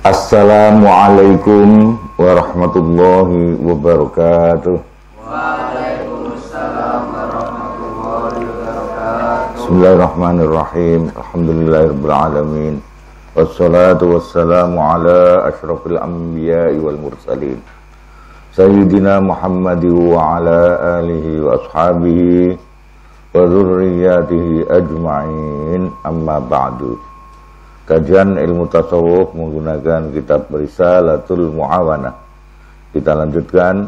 Assalamualaikum warahmatullahi wabarakatuh. Waalaikumsalam warahmatullahi wabarakatuh. Bismillahirrahmanirrahim. Alhamdulillahirabbil alamin. Wassalatu wassalamu ala asyrafil anbiya'i wal mursalin. Sayyidina Muhammad wa ala alihi wa ashabihi wa dzurriyyatihi ajma'in. Amma ba'du. Kajian ilmu tasawuf menggunakan kitab Risalatul Mu'awanah. Kita lanjutkan.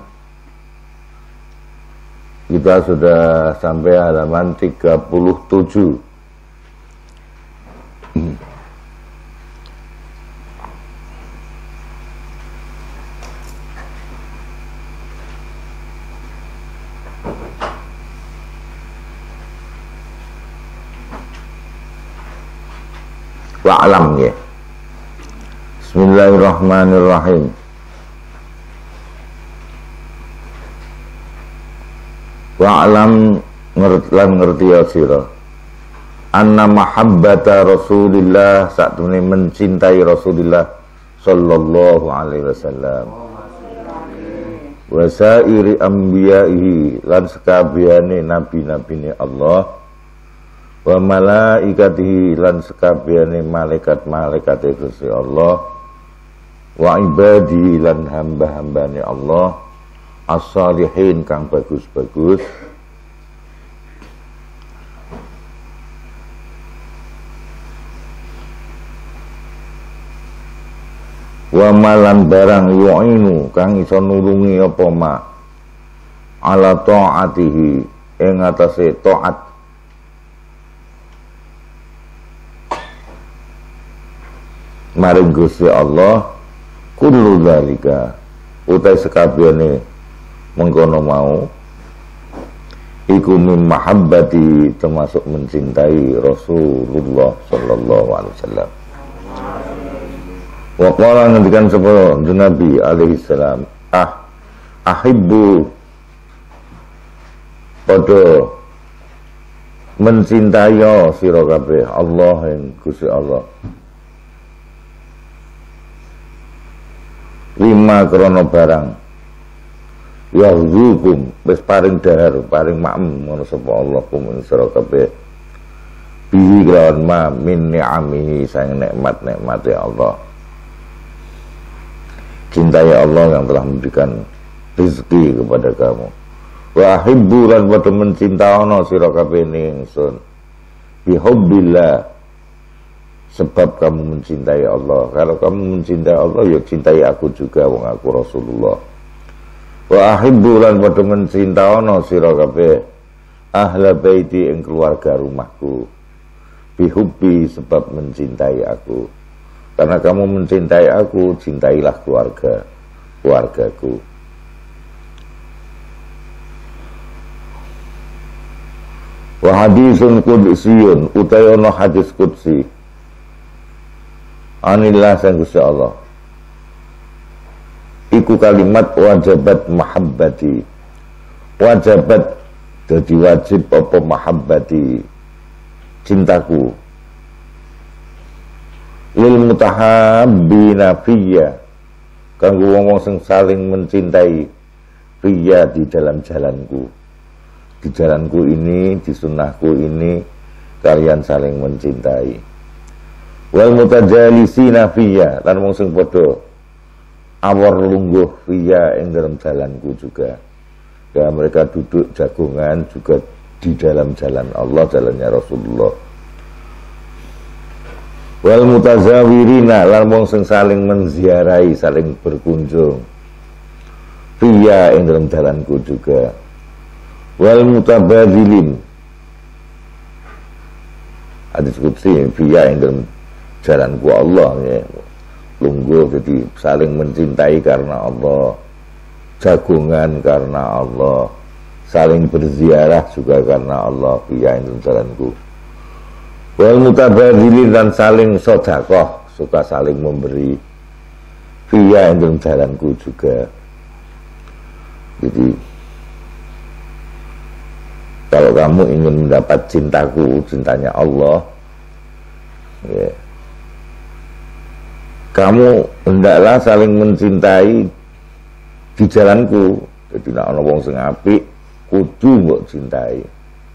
Kita sudah sampai halaman 37. Wa'alam ya. Bismillahirrahmanirrahim. Wa'alam ngerti ya sira. Anna mahabbata Rasulillah, saktemene mencintai Rasulullah sallallahu alaihi wasallam. Wa sairi anbiya'ihi, lan sekabehane nabi-nabine Allah. Wa malaikatihi, lan sekabehane malaikat-malaikate Gusti Allah. Wa ibadi, lan hamba-hambane Allah as-salihin kang bagus-bagus. Wa malan barang yu'inu kang iso nulungi apa ma ala ta'atihi ing atase taat maring Gusti Allah, kullu dzalika utai sekabehane mengkono mau iku min mahabbati, termasuk mencintai Rasulullah sallallahu alaihi wasallam. Wa qala ngendikan sapa Nabi alaihi salam, ahibbu, padha mencintai sira kabeh Allah ing Gusti Allah. Lima krono barang yahzukum, wis paring dahar paring maem ngono sapa Allah kum ing sira kabeh bihi kelawan ma min ni'amihi, sang nikmat-nikmate Allah. Cintai Allah yang telah memberikan rezeki kepada kamu. Wa ahibbu, lan padha mencintaono sira kabeh ingsun bihubbillah, sebab kamu mencintai Allah. Kalau kamu mencintai Allah, ya cintai aku juga, wong aku Rasulullah. Wa ahibbu, lan padha mencintaono sira kabeh ahla baiti, ing keluarga rumahku bihubbi, sebab mencintai aku. Karena kamu mencintai aku, cintailah keluargaku. Wa hadisun qudsiyun, utawi ana hadis qudsi anillah sang Gusti Allah, iku kalimat wajabat mahabbati, wajabat jadi wajib apa mahabbati, cintaku, lil mutahabbina fiyya, kanggo wong-wong sing saling mencintai fiyya, di dalam jalanku. Di jalanku ini, di sunnahku ini, kalian saling mencintai. Wal mutajalisina fiyya, lan wong sing padha awor lungguh fiyya ing dalam jalanku juga. Ya, mereka duduk jagungan juga di dalam jalan Allah, jalannya Rasulullah. Wal mutazawirina, lan wong sing saling menziarahi, saling berkunjung fiyya ing dalam jalanku juga. Wal mutabadzilin, hadis qudsi fiyya ing dalam jalanku Allah ya. Lungguh, jadi saling mencintai karena Allah, jagungan karena Allah, saling berziarah juga karena Allah fiyya ing dalam jalanku. Wal mutabadzilin, dan saling sedekah, suka saling memberi fiyya ing dalam jalanku juga. Jadi kalau kamu ingin mendapat cintaku, cintanya Allah, ya, kamu hendaklah saling mencintai di jalanku. Jadi nek ana wong sing apik kudu mbok cintai.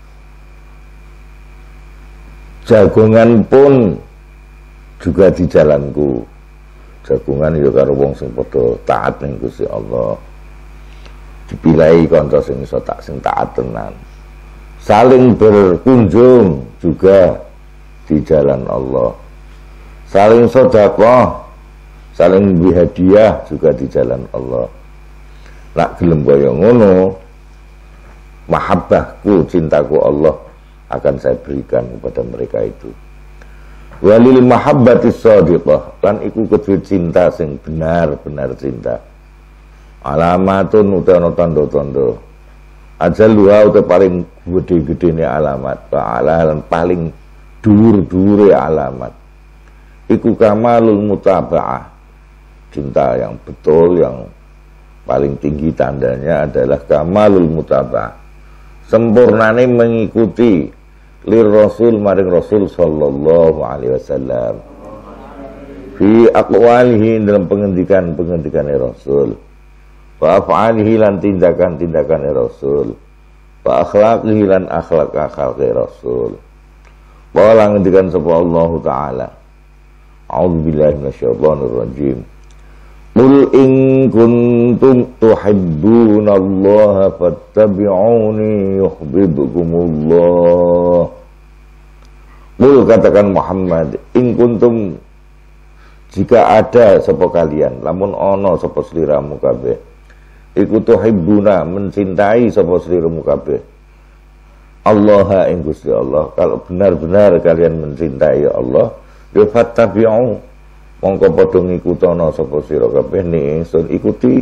Jagongan pun juga di jalanku. Jagongan ya karo wong sing padha taat ning Gusti Allah. Dipilahi kanca sing iso taat tenan. Saling berkunjung juga di jalan Allah. Saling sedekah, saling berhadiah juga di jalan Allah. Nak gelem kaya ngono, mahabbahku, cintaku Allah akan saya berikan kepada mereka itu. Walil mahabbati shadiqah, lan iku kedue cinta sing benar-benar cinta. Alamatun utawa tanda-tanda. Ajaluha utawa paling gede-gedene alamat, ta'ala lan paling dhuwur-dhuwure alamat. Iku kamalul mutaba'ah. Cinta yang betul, yang paling tinggi tandanya adalah kamalul mutaba'ah, sempurnane mengikuti lir rasul maring rasul sallallahu alaihi wasallam fi aqwalihi, dalam pengendikan-pengendikane rasul, wa af'alihi lan tindakan-tindakane rasul, wa akhlaqihi lan akhlak-akhlake rasul. Wa ngendikan sapa Allah taala, a'udzubillahi minasyaitonir rajim. Qul in kuntum tuhibbunallaha fattabi'uni yuhibbukumullah. Qul, katakan Muhammad, in kuntum, jika ada sapa kalian, lamun ana sapa sliramu kabeh, iku tuhibbuna, mencintai sapa sliramu kabeh, Allah ing Gusti Allah, kalau benar-benar kalian mencintai Allah, ya fattabi'u, mongko padha ngikutana sapa sira kabeh ning ingsun, ikuti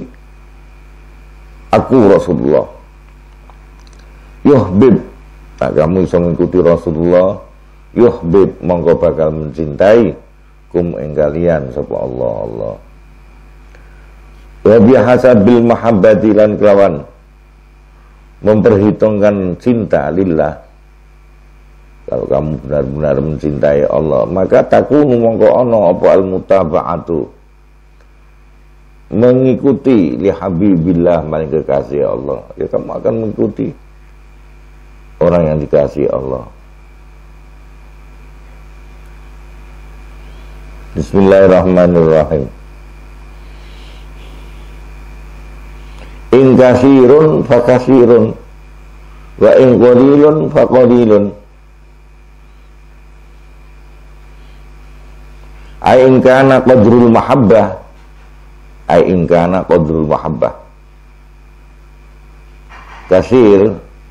aku Rasulullah. Yuhbib, tak kamu iso ngikuti Rasulullah, yuhbib, mongko bakal mencintai kum ing kalian sapa Allah. Wa bihasabil mahabbati, lan kelawan memperhitungkan cinta lillah. Kalau kamu benar-benar mencintai Allah, maka takunu mongko ana apa al-mutaba'atu, mengikuti li habibillah, maring kekasih Allah. Ya kamu akan mengikuti orang yang dikasihi Allah. Bismillahirrahmanirrahim. In kasirun fa kasirun wa in qalilun fa qalilun. Ai in kana qadrul mahabbah, ai in kana qadrul mahabbah kasir,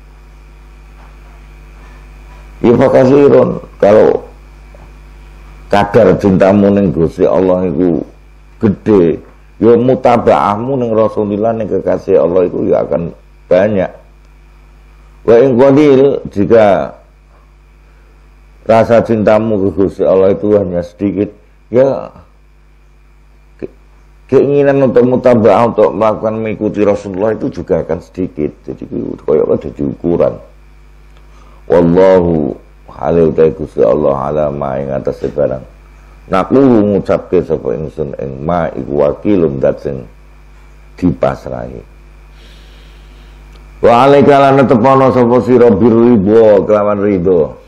ya fa kasirun, kalau kadar cintamu ning Gusti Allah iku gede, ya mutabaahmu ning Rasulullah, ning kekasih Allah itu ya akan banyak. Wa in qalil, jika rasa cintamu ke Gusti Allah itu hanya sedikit, ya keinginan untuk mutabaah, untuk melakukan mengikuti Rasulullah itu juga akan sedikit. Jadi koyo ada di ukuran. Wallahu halil ta Gusti Allah ala ma ing atase barang. Naku ngucapke sapa ingsun ing ma iku wakilun dat sing dipasrahi. Wa alaika lan tepono sapa sira birridho, kelawan ridho.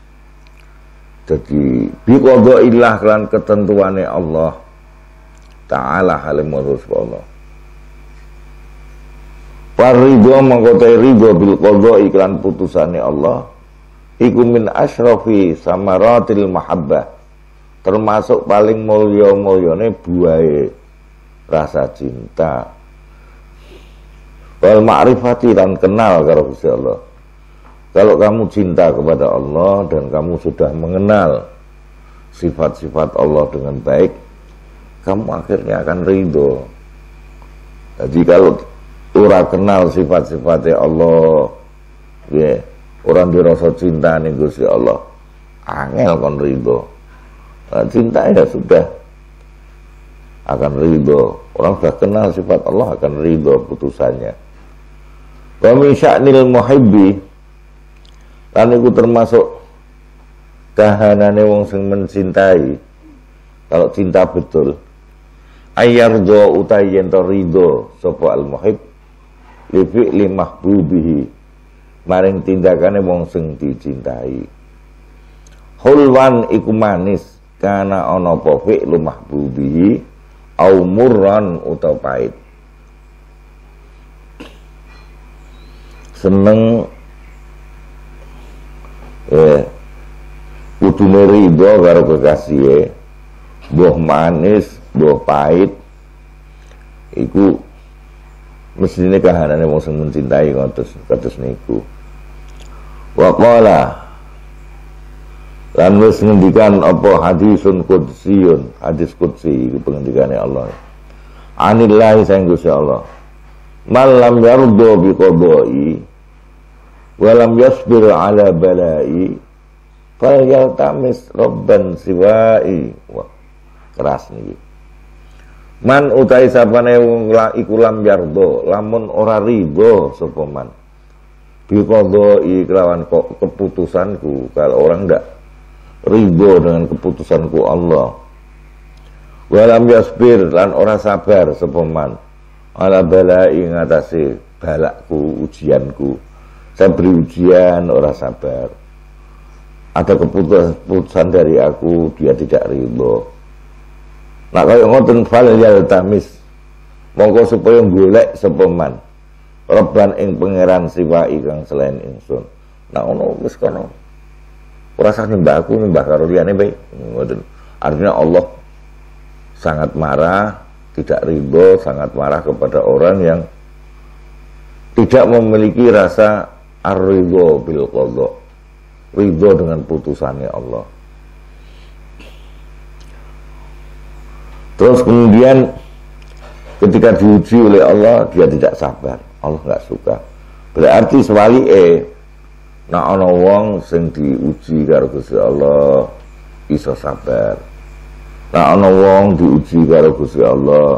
Jadi biqadha ilah, kelan ketentuane Allah Ta'ala halim Allah. Waridho mangkote ridho bil qadha iklan putusane Allah iku min asyrafi samaratil mahabbah, termasuk paling mulya-mulyane buahe rasa cinta. Wal ma'rifati, lan kenal karo Gusti Allah. Kalau kamu cinta kepada Allah dan kamu sudah mengenal sifat-sifat Allah dengan baik, kamu akhirnya akan ridho. Jadi kalau ora kenal sifat-sifatnya Allah, ya, orang dirasa cinta nih Gusti Allah, angel kon ridho. Nah, cinta ya sudah akan ridho. Orang sudah kenal sifat Allah akan ridho putusannya. Wa min sya'nil muhibbi, lan iku termasuk kahanane wong sing mencintai. Kalau cinta betul, ayardo utai yen to ridho sapa al muhib li fi'li mahbubihi maring tindakane wong sing dicintai. Hulwan iku manis kana ana apa fi'lu mahbubihi au murran utawa pait. Seneng kudune ridho karo kekasih, mbuh manis mbuh pait iku mestine kahanane wong sing mencintai kados niku. Wa qala lan wis ngendikan apa hadisun qudsiyun, hadis qudsi iku pengendikane Allah. Anillahi sang Gusti Allah. Malam yardo bi qadai wa lam yasbir ala balai fal yaltamis rabban siwai. Wah, keras niki. Man utai sapane wong iku lam yardo, lamun ora ridho sapa man bi qadai kelawan keputusanku. Kalau orang ndak ridho dengan keputusanku Allah, wa lam yasbir lan ora sabar sapa man ala balai ngatasi balakku, ujianku. Saya beri ujian, ora sabar. Ada keputusan dari aku, dia tidak ridho. Nah kaya ngoten fal yaltamis, mongko supaya golek sapa man Rabban ing pangeran siwai kang selain ingsun. Nah ono wis kono. Ora sah nyembah aku, nyembah karo liyane bae. Ngoten. Artinya Allah sangat marah, tidak ridho, sangat marah kepada orang yang tidak memiliki rasa ar-ridho bil qadha, ridho dengan putusannya Allah. Terus kemudian ketika diuji oleh Allah, dia tidak sabar, Allah nggak suka. Berarti sebalike nek ana wong sing diuji karo Gusti Allah iso sabar. Nek ana wong diuji karo Gusti Allah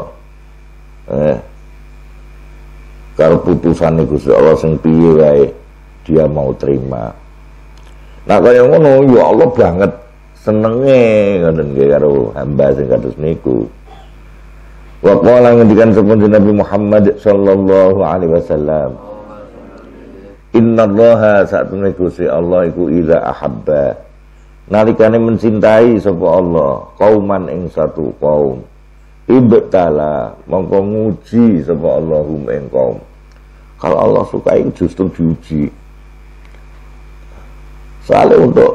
karo putusane Gusti Allah sing piye wae dia mau terima. Nah kaya ngono ya Allah banget senenge ngoten nggih karo hamba sing kados niku. Wa qala ngendikan sampun Nabi Muhammad sallallahu alaihi wasallam, innallaha satune Gusti Allah iku idza ahabba nalikane mencintai sapa Allah kauman ing satu kaum ibtala mongko nguji sapa Allahum ing kaum. Kalau Allah suka itu justru diuji. Soalnya untuk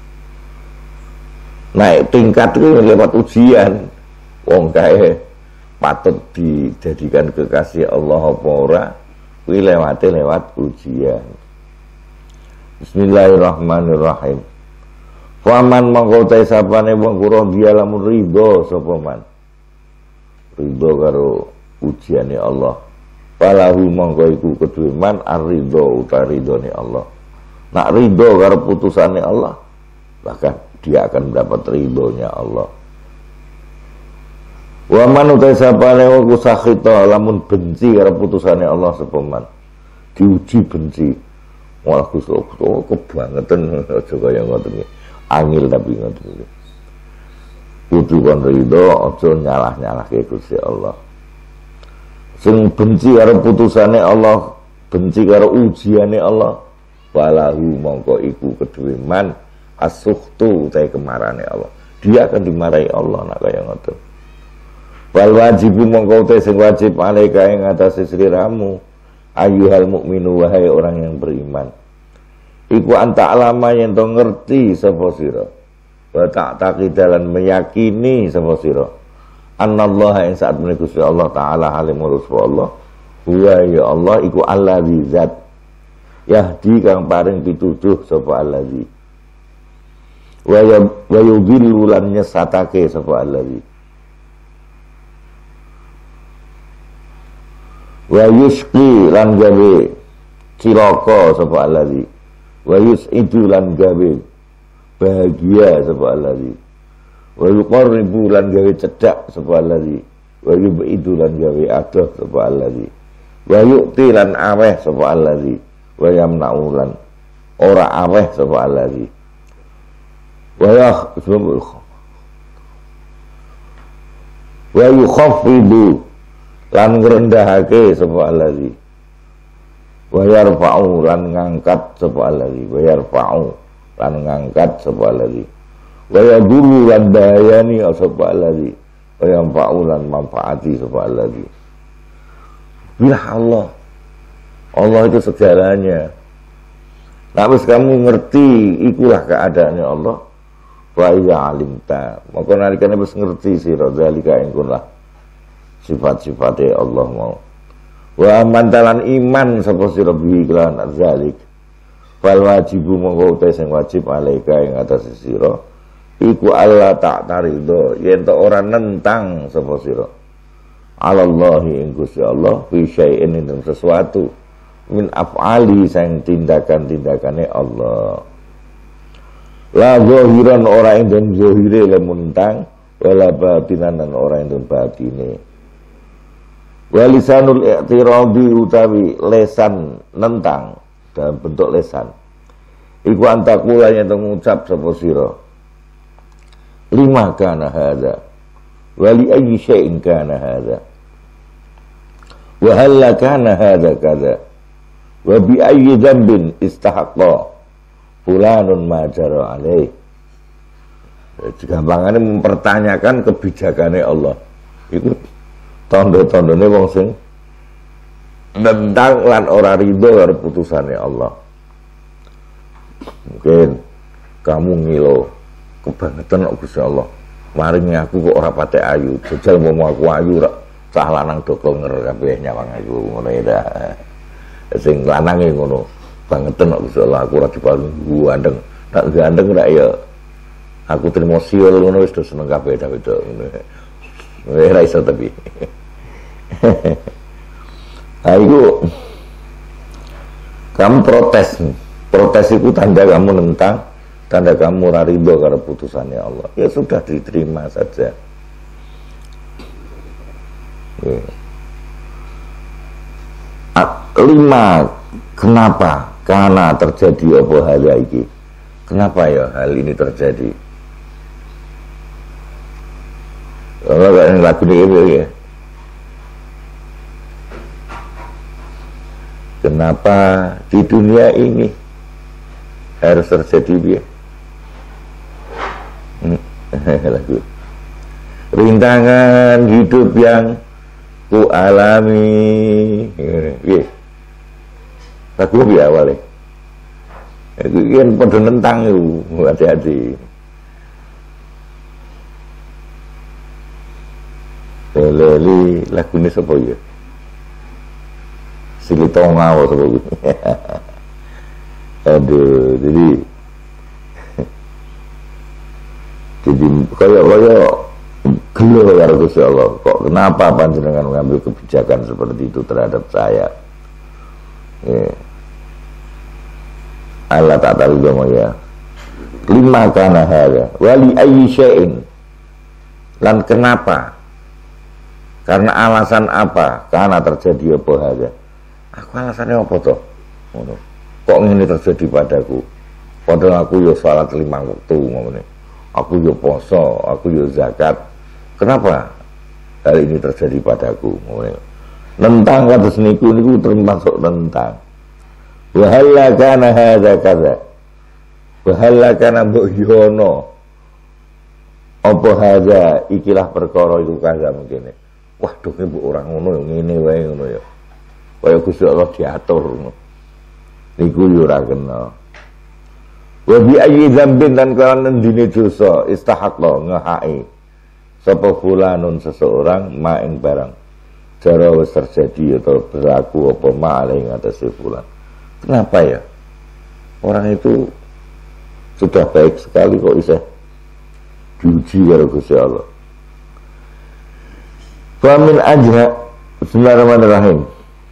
naik tingkat itu lewat ujian. Wong kae patut dijadikan kekasih Allah apa ora kuwi lewat ujian. Bismillahirrahmanirrahim. Faman mongko ta sapane wong kura dia lamun ridho sapa man. Ridho karo ujiane Allah. Falahu mongko iku kedue man ar-ridho utawa ridhone Allah. Nak ridho karo putusane Allah, bahkan dia akan mendapat ridhonya Allah. Wa man utai sapane wong sakhita lamun benci karo putusane Allah sapa man. Diuji benci. Malah Gusti Allah kebangetan aja kaya ngoten iki. Angil tapi ngoten iki. Kudu kon ridho aja nyalah-nyalahke Gusti Allah. Sing benci karo putusane Allah, benci karo ujiane Allah, walahu mongko iku kedue man as-sukhtu utahe kemarane Allah. Dia akan dimarahi Allah nak kaya ngoten. Wal wajibu mongko utahe sing wajib alaika ing atase sliramu ayyuhal mukminu wahai orang yang beriman. Iku anta alama yen to ngerti sapa sira. Wa ta'taqidalan meyakini sapa sira. Annallaha ing saat menika Gusti Allah taala halimur rasulullah huwa ya Allah iku allazi zat yahdi kang paring pituduh sapa allazi wa yudhillu lan nyesatake sapa allazi wa yusqi lan gawe cilaka sapa allazi wa yusidu lan gawe bahagia sapa allazi wa yuqarribu lan gawe cedhak sapa allazi wa yubidu lan gawe adoh sapa allazi wa yu'ti lan aweh sapa allazi wa yamna'u lan ora aweh sapa allazi wa wa yukhaffidu lan ngrendahake sapa allazi wa yarfa'u lan ngangkat sapa allazi wa yarfa'u lan ngangkat sapa allazi wa yadurru lan dayani sapa allazi wa yanfa'u lan manfaati sapa allazi. Bila Allah itu segalanya. Nah, wis kamu ngerti ikulah keadaannya Allah. Wa iya alimta. Maka nalikane wis ngerti sira zalika ingkunlah sifat-sifate Allah mau. Wa mantalan iman sapa sira bihi lan zalik. Fal wajibu mongko uta sing wajib alaika ing atas sira iku Allah tak tarido yen to ora nentang sapa sira. Alallahi ing Gusti Allah fi syai'in ing sesuatu min af'ali sang tindakan-tindakane Allah. La zahiran ora ing zahire lamun tang wala batinan ora ing batine. Walisanul i'tiradi utawi lesan nentang dalam bentuk lesan. Iku antakula yang mengucap sapa sira. Lima kana hadza wali ayyi syai'in kana hadza. Wa hal kana hadza kadza. Wa bi ayyi dzambin istahaqqa fulanun ma jara alaih. Gampangane mempertanyakan kebijakannya Allah. Itu tondo-tondone wong sing nentang lan ora ridho karo putusane Allah. Mungkin kamu ngilo kebangetan kok Gusti Allah. Maringi aku kok ora patek ayu. Jajal mau aku ayu rak cah lanang do klenger kabeh nyawang ayu ngono ya. Sing lanange ngono. Bangetan kok Gusti Allah aku ora dipaling gandeng. Tak gandeng rak ya aku terima siul ngono wis do seneng kabeh ta wedok ngono. Ora iso tapi. Ayo kamu protes itu tanda kamu nentang, tanda kamu ridho karena putusannya Allah. Ya sudah diterima saja. Ya. 5. Kenapa? Karena terjadi apa hal ini? Kenapa ya hal ini terjadi? Kalau kayak lagu ini ya. Kenapa di dunia ini harus terjadi dia? Lagu rintangan hidup yang ku alami. Lagu biar awalnya. Itu kan pada nentang itu, hati-hati. Leli lagu ini siapa ya? Silitonga apa sapa kuwi. Aduh, jadi kaya gelo karo Gusti Allah. Kok kenapa panjenengan mengambil kebijakan seperti itu terhadap saya? Ya. Allah tak tahu ya. 5 kana hada wali ayyi syai'in. Lan kenapa? Karena alasan apa? Karena terjadi apa hada? Aku alasannya apa toh? Kok ini terjadi padaku? Padahal aku yo salat 5 waktu ngene. Aku yo poso, aku yo zakat. Kenapa hal ini terjadi padaku? Ngene. Nentang kados niku termasuk nentang. Wa halla kana hadza kadza. Wa halla kana yono. Apa hadza ikilah perkara itu kadza mungkin. Wah, duh mbok ora ngono yo ngene wae ngono ya. Kaya Gusti Allah diatur niku yo ora kena. Wa bi ayyi dzambin dan kan ndine dosa istahaqqa ngahai sapa fulanun seseorang ma ing barang cara wis terjadi atau berlaku apa ma ing atase fulan. Kenapa ya? Orang itu sudah baik sekali kok bisa diuji karo Gusti Allah. Fa min ajha bismillahirrahmanirrahim.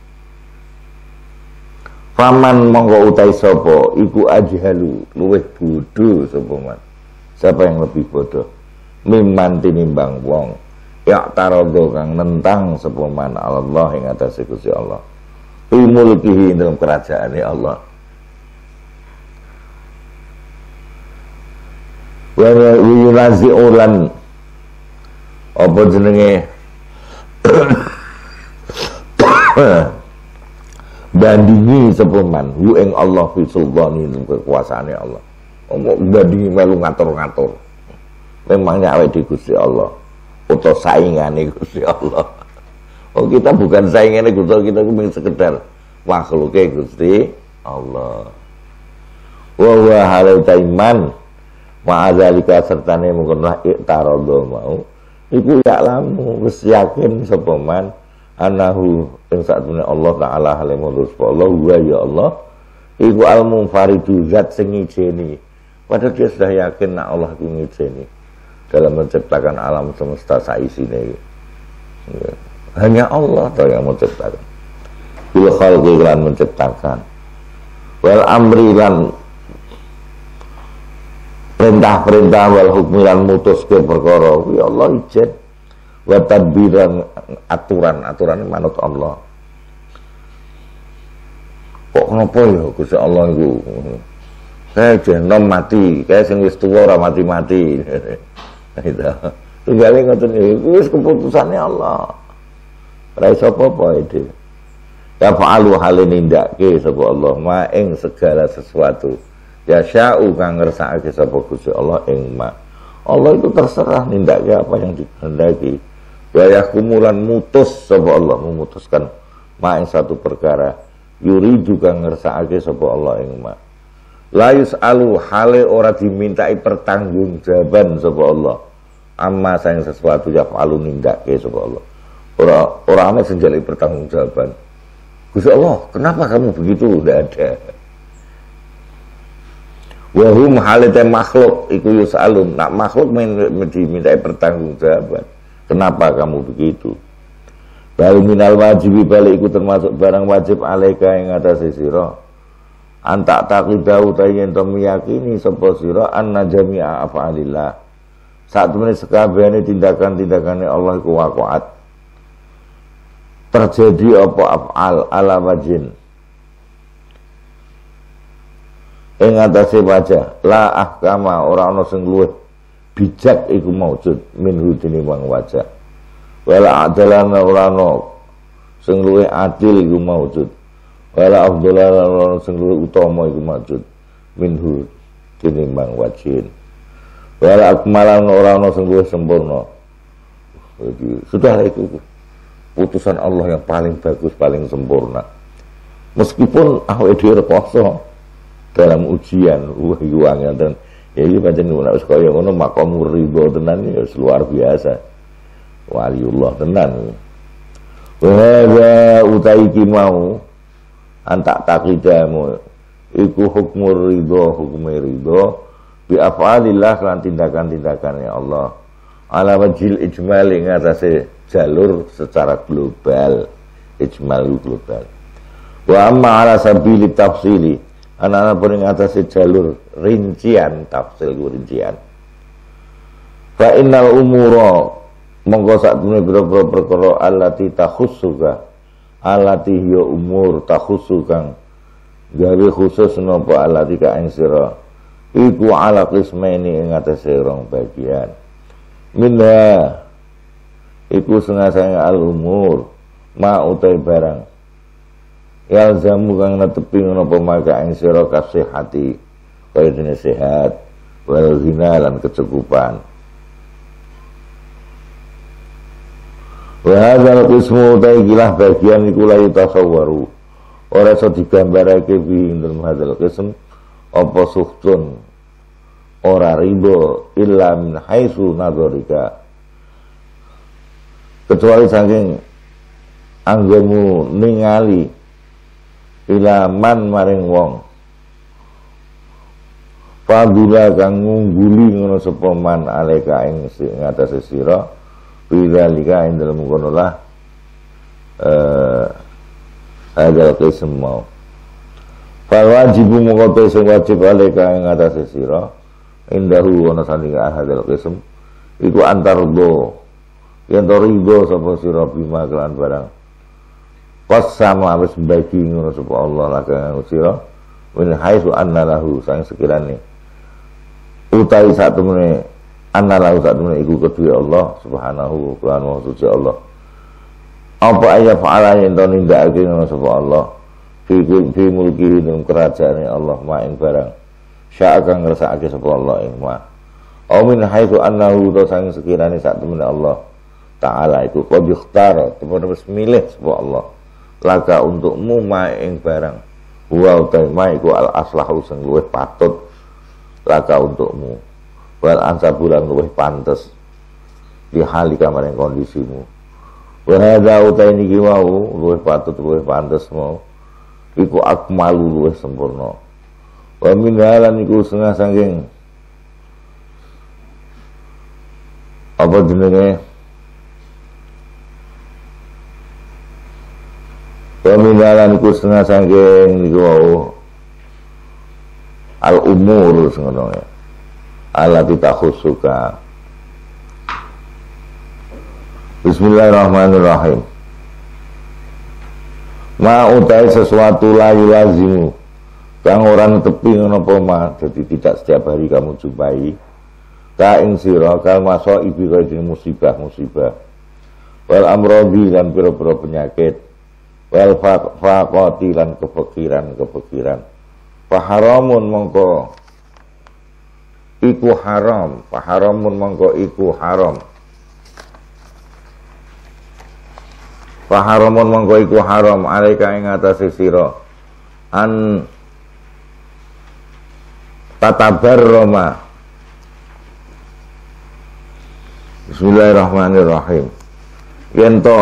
Faman mongko utai sapa iku ajhalu luweh bodoh sapa man. Siapa yang lebih bodoh? Mimman tinimbang wong ya tarogo kang nentang sapa man Allah ing atase Gusti Allah. Mulkihi dalam kerajaane Allah. Wa yunazi'ulan apa jenenge bandingi sapa man hu ing Allah fi sultani kekuasaane Allah. Bandingi melu ngatur-ngatur. Memangnya awake di Gusti Allah utawa saingane Gusti Allah. Oh kita bukan saingane Gusti Allah, kita cuma sekedar makhluknya Gusti Allah. Wa huwa halal taiman ma'adzalika sertane mengkono iktaradha mau iku ya'lamu wis yakin sapa man anahu ing sakjane Allah taala halimun Allah wa ya Allah iku al-munfaridu zat sing ngijeni. Padahal dia sudah yakin nak Allah itu ngijeni dalam menciptakan alam semesta saisine. Ya. Hanya Allah tahu yang menciptakan. Bil khalqi lan menciptakan. Wal amri lan perintah-perintah wal hukmi lan mutuske perkara. Ya Allah ijen. Wa tadbiran aturan manut Allah. Kok kenapa ya Gusti Allah iku? Kayak jenom mati, kayak sing wis tuwa ora mati-mati. Itu. Tunggale ngoten niku wis keputusane Allah. Ora iso apa-apa itu. Ya fa'alu halin nindake sapa Allah ma ing segala sesuatu. Ya sya'u kang ngersakake sapa Gusti Allah ing ma. Allah itu terserah nindake apa yang dikehendaki. Wa yahkumulan mutus sapa Allah memutuskan ma ing satu perkara. Yuridu kang ngersakake sapa Allah ing ma. La yus'alu hale ora dimintai pertanggungjawaban sapa Allah. Amma sayang sesuatu ya fa'alu nindake sapa Allah. Ora ana sing jaluk pertanggungjawaban. Gusti Allah, kenapa kamu begitu? Tidak ada. Wa hum halate makhluk iku yus'alun. Nak makhluk dimintai pertanggungjawaban. Kenapa kamu begitu? Bal minal wajibi balik iku termasuk barang wajib alaika ing atase sira. Antak taqidah utawi yen to meyakini sapa sira anna jami'a af'alillah. Saat temene sekabehane tindakan-tindakane Allah iku waqa'at. Terjadi apa af'al ala wajin. Ing atase wajah la ahkama ora ana sing luwih bijak iku maujud minhu tinimbang wajah. Wala adalana ora ana sing luwih adil iku maujud. Wala afdhalana sing luwih utama iku maujud minhu tinimbang wajin. Wala akmalan ora ana sing luwih sempurna. Jadi sudah itu putusan Allah yang paling bagus, paling sempurna. Meskipun awake dhewe rekoso dalam ujian, wah dan ya iki pancen nek wis kaya ngono maqam ridho tenan ya luar biasa. Waliullah tenan. Wa utai ki mau antak taqidamu iku hukmur ridho, hukume ridho bi af'alillah lan tindakan-tindakannya Allah. Ala wajil ijmal ing atase jalur secara global, ijmal global. Wa amma ala sabili tafsili ana pun ing atase jalur rincian, tafsil rincian. Fa innal umura monggo sakdune pira-pira perkara allati takhussuka allati hiya umur takhussukan gawe khusus napa allati ka ing sira iku ala qismaini ing atase rong bagian. Minha iku sengaja al-umur ma utai barang yalzamu kang netepi napa maka ing sira kasihati kaya dene sehat wal ghina lan kecukupan. Wa hadzal qismu utai gilah bagian iku la tasawwaru ora iso digambarake bi dalam hadzal qism apa suhtun ora ribo illa min haitsu nadharika kecuali saking anggamu ningali ila man maring wong fadila kang ngungguli ngono sapa man aleka ing ngatasé sira bidzalika ing dalem kono lah ada qism mau fal wajibu mongko sing wajib aleka ing ngatasé sira indahu ana sandinga hadal qism iku antardo yen to ridho sapa sira bima kelan barang pas sama wis bagi ngono sapa Allah lakang sira min haitsu anna lahu sang sekirane utawi satemene Analau sak temene iku kedue Allah subhanahu wa suci Allah. Apa aya fa'ala yen to nindakake ngono sapa Allah fi mulki dalam kerajaane Allah ma ing barang sya kang ngersakake sapa Allah ing ma. Au min haitsu annahu to sang sekirane sak temene Allah taala iku qad ikhtara temen wis milih sapa Allah laka untukmu ma ing barang wa utaima iku al aslahu sing luwih patut laka untukmu wal ansabulan luwih pantes di halika maring kondisimu. Wa hadza utaini iki wau luwih patut luwih pantes mau iku akmalu luwih sempurna. Wa min halan iku setengah saking apa jenenge wa min halan iku setengah saking niku wau al umur ngono ya. Ala takhusuka. Bismillahirrahmanirrahim. Ma utai sesuatu layu lazimu kang orang tepi ngono apa ma, jadi tidak setiap hari kamu jumpai ka ing sira kal maso ibi kaya musibah wal amrodi lan pira-pira penyakit wal faqati lan kepikiran faharamun mongko iku haram faharamun mongko iku haram faharamun mongko iku haram alaika ing atase sira an tatabarrama. Bismillahirrahmanirrahim. Yen to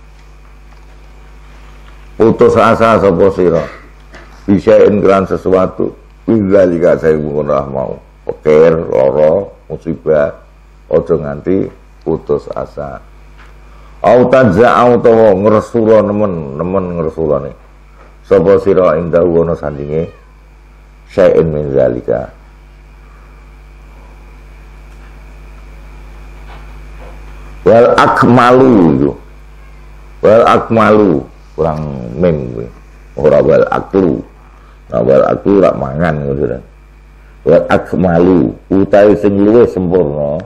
putus asa sapa sira bisain kelan sesuatu inggalika saya ngono mau pikir lara musibah aja nganti putus asa. Au tadza'u utawa ngresula nemen ngresulane sapa sira indahu ana sandinge syai'in min zalika. Wal akmalu kurang mim kuwi ora wal aklu. Nah wal aklu rak mangan ngono kan. Wal akmalu utawi sing luwih sempurna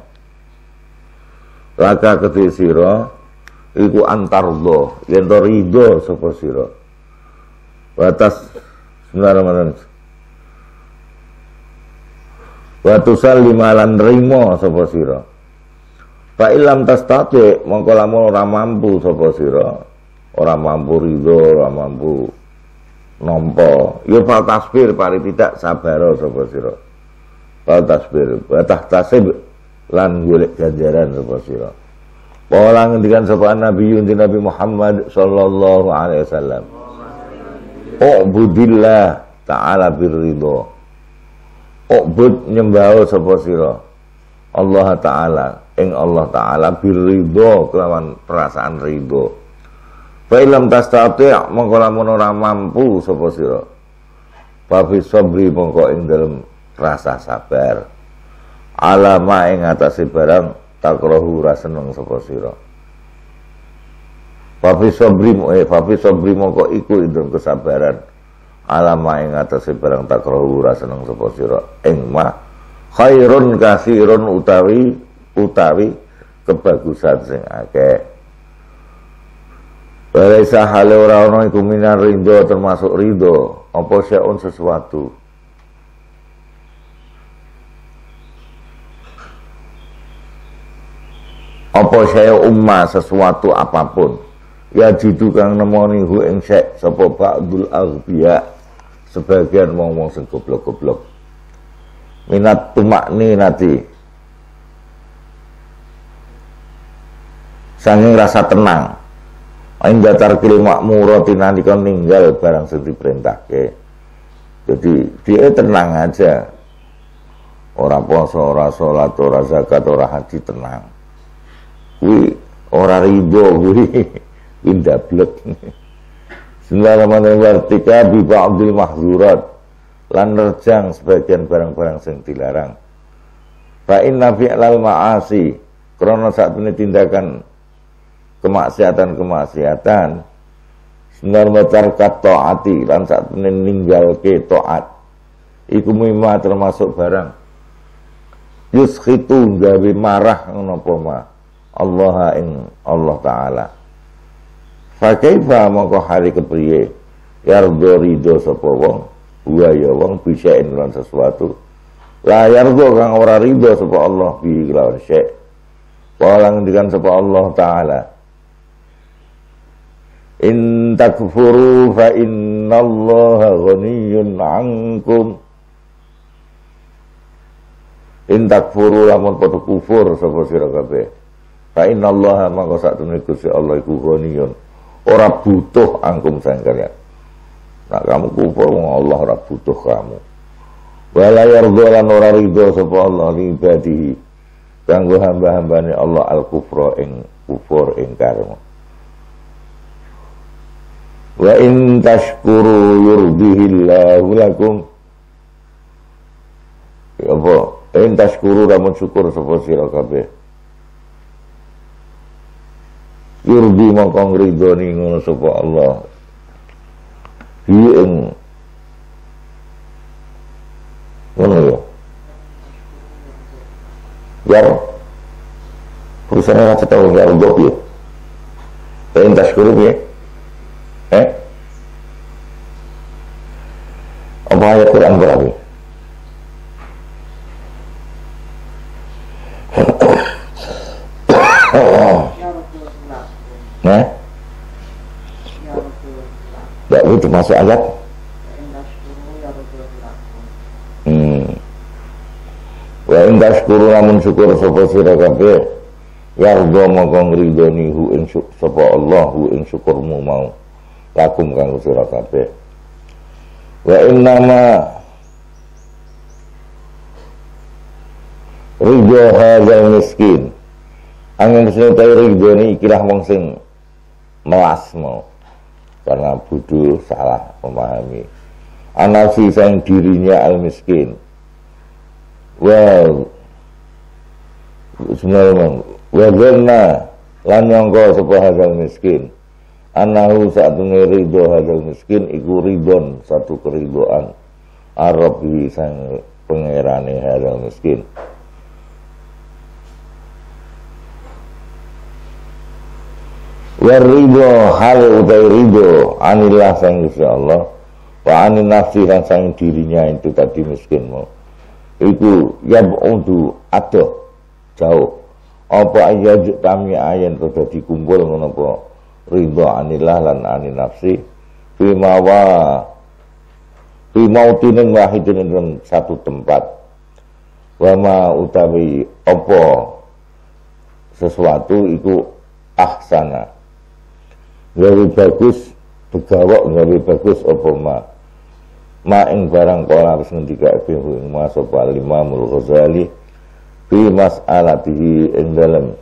laka kedhe sira iku antardo yen to ridho sapa sira batas Bismillahirrahmanirrahim wa tusallimalan rimo sapa sira fa ilam tastati mongko lamun ora mampu sapa sira ora mampu ridho ora mampu nampa ya fal tasbir pari tidak sabar sapa sira fal tasbir wa tahtasib lan golek ganjaran sapa sira. Kala ngendikan sapa Nabi Nabi Muhammad sallallahu alaihi wasallam. Ubudillah ta'ala birridha. Ubud nyembah sapa sira Allah taala ing Allah taala birridha kelawan perasaan ridho. Fa ilam tastati' mongko lamun ora mampu sapa sira. Fa fi sabri mongko ing dalem rasa sabar. Alama ing atase barang takrohu ra seneng sapa sira. Fafi sabri mongko iku indung kesabaran alama ing atase barang takrohu ra seneng sapa sira ing ma khairun kasirun utawi kebagusan sing akeh. Walaisa hale ora ana iku minar ridho termasuk ridho apa syaun sesuatu apa saya sesuatu apapun ya jitu kang nemoni hu ing syek sapa ba'dul aghbiya sebagian wong-wong sing goblok-goblok minat tumakni nati sanging rasa tenang ing datar kili makmurati nalika ninggal barang sing diperintahke. Jadi dia tenang aja, ora poso, ora salat, ora zakat, ora haji, tenang. Kuwi ora rido kuwi indablek. Bismillahirrahmanirrahim. Wartika bi ba'dil mahzurat lan nerjang sebagian barang-barang sing dilarang. Fa inna fi'lal ma'asi krana sakmene tindakan kemaksiatan senar matarkat taati lan sakmene ninggalke taat iku mimma termasuk barang yuskhitu gawe marah ngono apa ma Allah ing Allah taala. Fa kaifa mongko hari kepriye yardo ridho sapa wong wa ya wong bisa lan sesuatu la yardo kang ora ridho sapa Allah bi lawan syek. Walang ngendikan sapa Allah taala in takfuru fa innallaha ghaniyyun 'ankum. In takfuru lamun padha kufur sapa sira kabeh fa innallaha mangko sakjane Gusti Allah iku ghaniyun ora butuh angkum sang kalian. Nah kamu kufur Allah ora butuh kamu. Wala yardo lan ora ridho sapa Allah li ibadihi kanggo hamba-hambane Allah al-kufra ing kufur ingkar. Wa in tashkuru yurdihillahu lakum. Apa? In tashkuru lamun syukur sapa sira kabeh. Yurdi mongko ngridoni ngono sapa Allah. Ing ngono ya. Yar. Perusahaan apa tahu ya untuk ya. In tashkuru ya. Apa ayat Quran berapa? Nah, ya itu masuk ayat. Wa in tashkuru lamun syukur sapa sira kabeh yardo mongko ngridoni hu ing sapa Allah hu ing syukurmu mau lakum kang sira kabeh. Wa innama ridho hadzal miskin. Angin mesti utawi ridho ni ikilah wong sing melas mau karena bodoh salah memahami anasi sang dirinya al miskin. Well, sebenarnya wajana lan nyangka sapa hadzal miskin anahu satune ridho hadzal miskin iku ridon satu keridoan arabi sang pangerane hadzal miskin. Warido hal utai ridho anillah sang Gusti Allah wa anin nafsi sang dirinya itu tadi miskin mau iku yab'udu adoh jauh apa ayat kami ayen sudah dikumpul ngono apa ridho anillah lan anin nafsi fi mautinin wahidin dalam satu tempat wa ma utawi apa sesuatu iku ahsana gawe bagus begawak gawe bagus apa ma ing barang kala wis ngendikake ing sapa Imamul Ghazali fi mas'alatihi ing dalem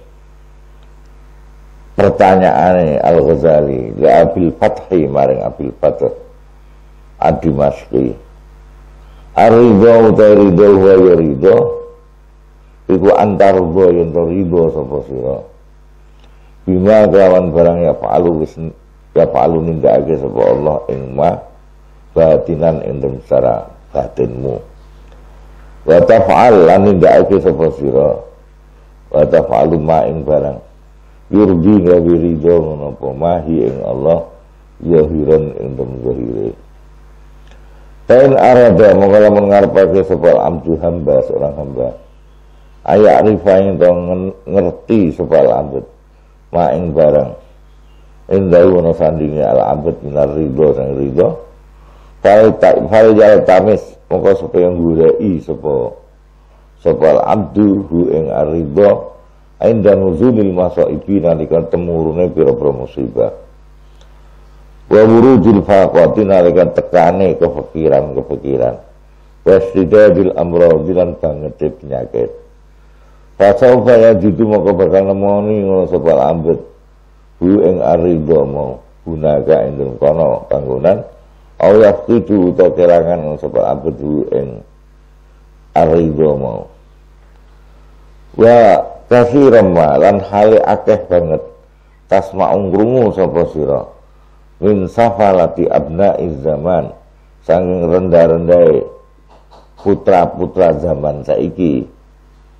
pertanyaane Al-Ghazali li Abil Fathi maring Abil Fath Ad-Dimashqi ar-ridho utai ridho wa ridho iku antar yen ridho sapa sira bima kawan barang ya fa'alu nindakake sapa Allah ing ma batinan ing secara batinmu wa taf'al lan nindakake sapa sira wa taf'alu ma ing barang yurdi gawe ridho ngono apa mahi ing Allah zahiran ing zahire. Tain arada mongko lamun ngarepake sapa abdu hamba seorang hamba ayak rifain to ngerti sapa abd ma ing barang indahu ana sandinge al abd minar ridho sang ridho fal jal tamis mongko supaya nggurei sapa al abdu hu ing ridho inda nuzulil masaibi nalika temurune pira-pira musibah wa wurudil faqati nalika tekane kepikiran wasdidadil amradil lan banget penyakit. Fasaufa ya jitu maka bakal nemoni ngono sapa ambet hu ing aridho mau gunaga ing kono panggonan au yaqitu utawa kerangan ngono sapa ambet hu ing aridho mau wa kasiran lan hale akeh banget tasma'ung krungu sapa sira min safalati abnaiz zaman saking rendah-rendahe putra-putra zaman saiki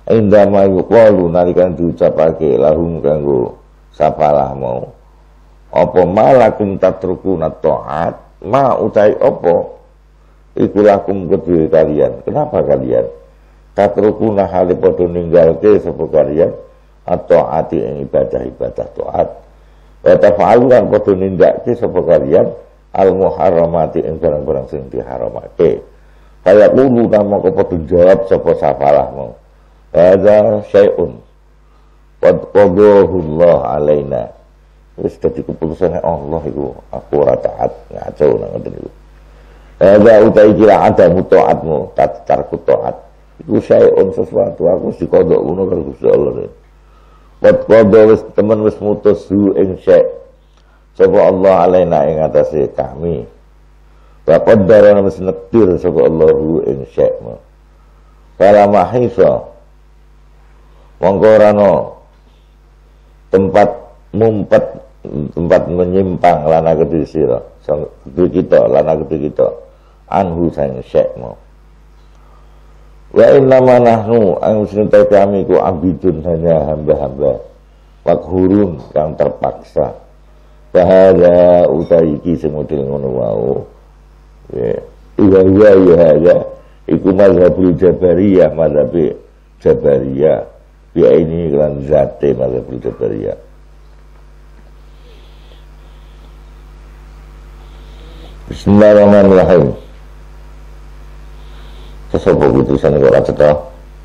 indama yuqalu nalikan diucapake lahum kanggo sapalah mau apa malakum tatrukuna ta'at ma utai apa iku lakum kedue kalian. Kenapa kalian tatrukuna hale padha ninggalke sapa kalian atau ati ing ibadah-ibadah taat wa tafa'alu lan padha nindakake sapa kalian al muharramati ing barang-barang sing diharamake. Kaya kudu nama padha jawab sapa safalah mau hadza syai'un qad qadahu Allah alaina. Wis dadi keputusane Allah iku aku ora taat ngaco nang ngoten iku. Hadza utai kira ada mutaatmu tarku taat iku syai'un sesuatu aku dikodok ngono karo Gusti Allah. Qad qada wis temen wis mutus ing syai' sapa Allah alaina ing atase kami. Wa qaddara wis nektir sapa Allah ing syai' ma. Fala mahisa mongko rano tempat mumpet tempat menyimpang lana kedhi sira kedhi kita lana kedhi kita anhu sang syekh mau wa inna nahnu ang sinta kami ku abidun hanya hamba-hamba makhurun yang terpaksa bahaya utai iki sing model ngono wae ya iku mazhabul jabariyah mazhabi jabariyah ya ini kan zate mazhabul jabariyah. Bismillahirrahmanirrahim. Sesopo gitu sana kok ora cetha.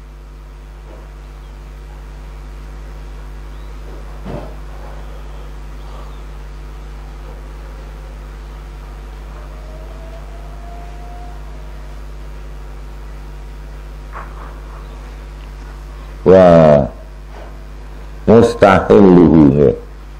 Wa mustahiluhu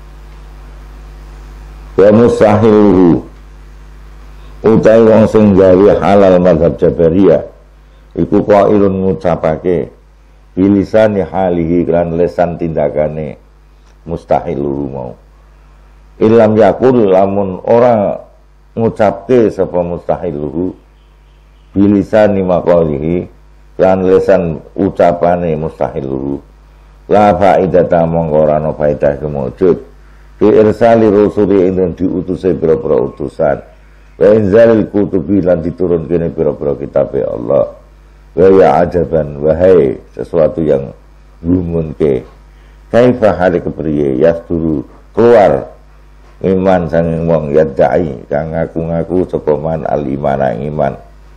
wa mustahiluhu utai wong sing gawe halal mazhab Jabariyah iku qailun ngucapake bilisani halihi kan lesan tindakane mustahiluhu mau ilam yakul lamun ora ngucapke sapa mustahiluhu bilisani maqalihi lan lesan ucapane mustahiluhu la faidata mongko ora ana faedah kemujud di irsali rusuli ing diutuse pira-pira utusan wa inzalil kutubi lan diturun kene pira-pira kitabe Allah wa ya ajaban wahai sesuatu yang ngumunke kaifa hale kepriye yasduru keluar iman sanging wong yadai kang ngaku-ngaku sapa man al iman iman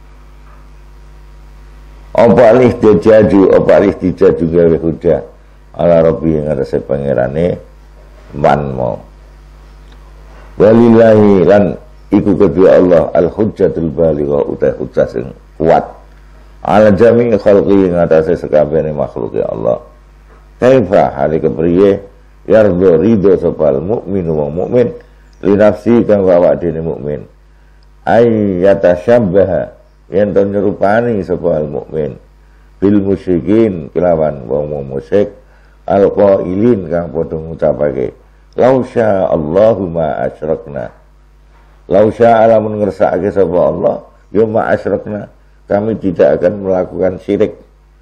apa alih dijaju apa alih dijaju gawe hujah ala rabbi yang ada pangerane man mau walillahi lan iku kedua Allah al hujjatul baligha utai hujjah sing kuat ala jami' khalqi yang atase sekabehane makhluk ya Allah kaifa hale kepriye yardo ridho sapa al mukminu wong mukmin li nafsi kang awak dene mukmin ay yatashabbaha yen to nyerupani sapa al mukmin bil musyrikin kelawan wong musyrik al qailin kang padha ngucapake lausya Allahumma asyrakna lausya alamun ngersakake sapa Allah ya ma asyrakna kami tidak akan melakukan syirik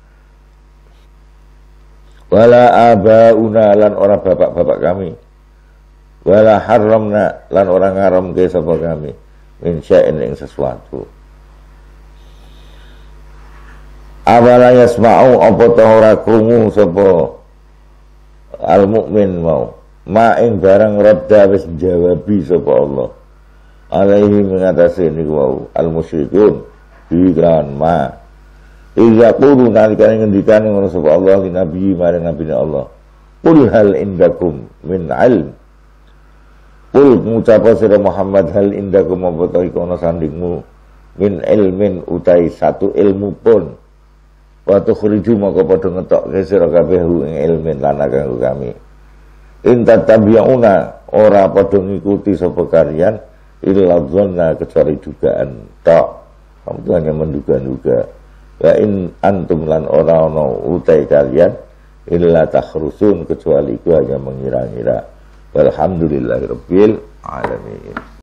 wala abauna lan ora bapak-bapak kami wala haramna lan ora ngaramke sapa kami min syai'in ing sesuatu. Awala yasma'u apa ta ora krungu sapa al mukmin mau ma ing barang radda wis jawabi sapa Allah alaihi mengatasi niku wau al musyrikun bilan ma iza qulu nalikane ngendikane ngono sapa Allah li nabi marang nabine Allah qul hal indakum min ilm qul ngucapa sira Muhammad hal indakum apa ta iku ana sandingmu min ilmin utai satu ilmu pun wa tukhriju maka padha ngetokke sira kabeh ing ilmin lan kanggo kami in tatabiuna ora padha ngikuti sapa kalian illa dhanna kecuali dugaan tok kamu tuh hanya menduga-duga wa in antum lan ora ana utai kalian illa takhrusun kecuali itu hanya mengira-ngira walhamdulillahirabbil alamin.